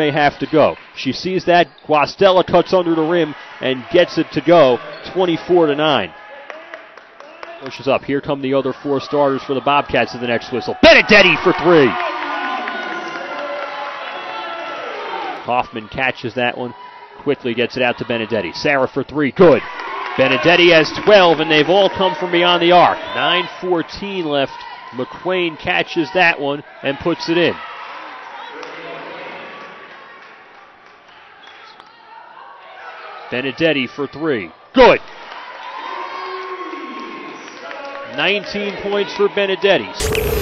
may have to go. She sees that. Guastella cuts under the rim and gets it to go. 24-9. Pushes up. Here come the other 4 starters for the Bobcats in the next whistle. Benedetti for 3. Hoffman catches that one. Quickly gets it out to Benedetti. Sarah for 3. Good. Benedetti has 12, and they've all come from beyond the arc. 9:14 left. McQuain catches that one and puts it in. Benedetti for 3. Good. 19 points for Benedetti.